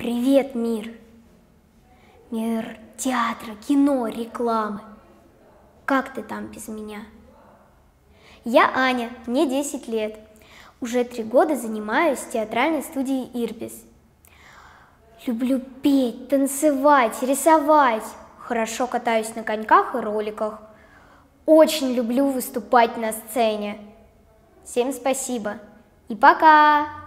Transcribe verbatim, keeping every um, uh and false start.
Привет, мир! Мир театра, кино, рекламы. Как ты там без меня? Я Аня, мне десять лет. Уже три года занимаюсь в театральной студии «Ирбис». Люблю петь, танцевать, рисовать. Хорошо катаюсь на коньках и роликах. Очень люблю выступать на сцене. Всем спасибо и пока!